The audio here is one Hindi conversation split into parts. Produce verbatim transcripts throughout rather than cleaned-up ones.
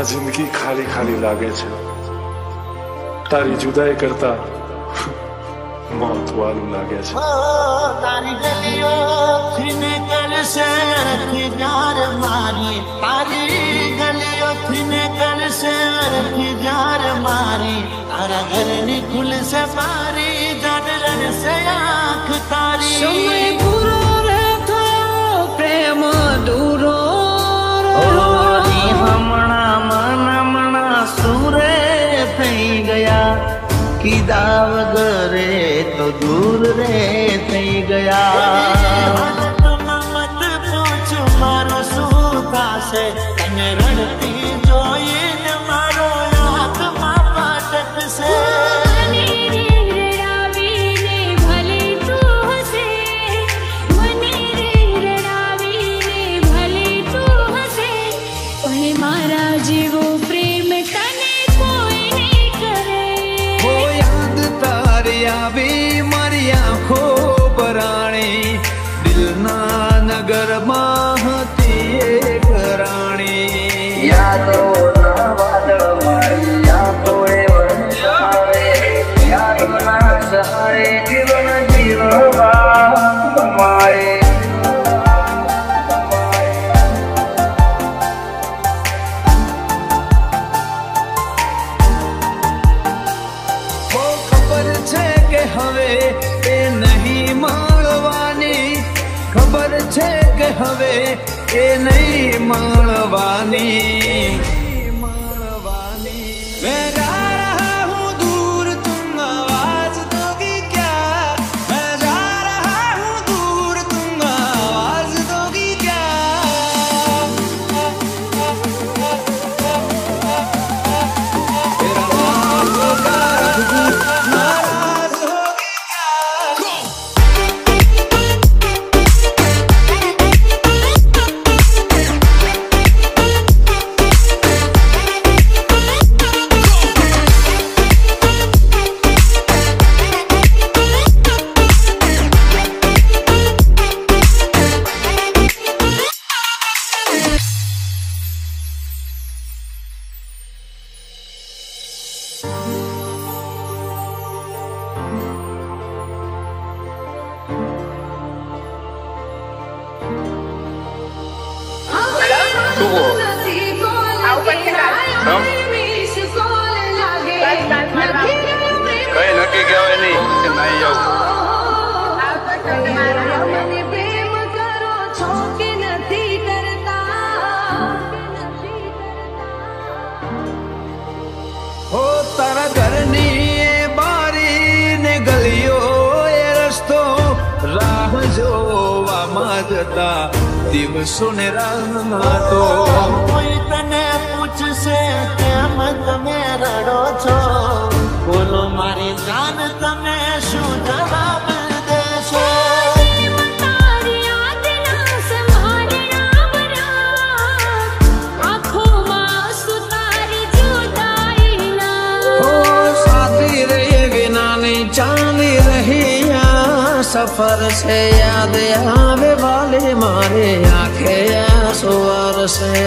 जिंदगी खाली खाली लागे छे। तारी जुदाई करता मौत वालू लागे छे। तारी गलियो थीने कर से रखी जार मारी, तारी गलियो थीने कर से रखी जार मारी, तारा घर निकुल से मारी जानरन से आँख तारी। समय बुरो रे थयो प्रेम दूरो हमणा मन मणा सूरे थई गया, कीदा वगरे तो दूर रे थई गया। मत पूछ मारो सूता से तने रणती जोईन मारो आत्मा पाटक से। नगर महती एक राणी, या तो ना वादळ मारी, या तो वर्ष आवे, या तो ना सहारे जीवन जीवा माए। वो खबर छे के हवे ए नहीं माळवानी, खबर छे के हवे ए नहीं माणवानी। मैं जा रहा हूँ दूर तुम आवाज दोगी क्या, मैं जा रहा हूँ दूर तुम आवाज दोगी क्या। तेरा नाम पुकार दूं, नाराज होगी क्या। કઈ નક્કી કહેવાય નહીં કે નહીં જાવ। हो तारा घरनी ए बारी ने गलियो ए रस्तो, राह जोवा जता દિવસો ને રાહ તો। કોઈ તને પૂછશે કેમ તમે રડો છો, બોલો મારી જાન તમે શું જવાબ દેશો। चाली रही सफर से याद आवे वाले मारे आंखें सुवर से।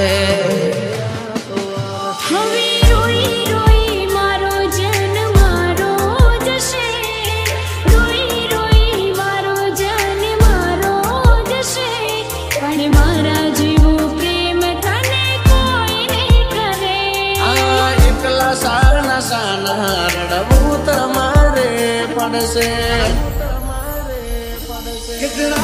कितना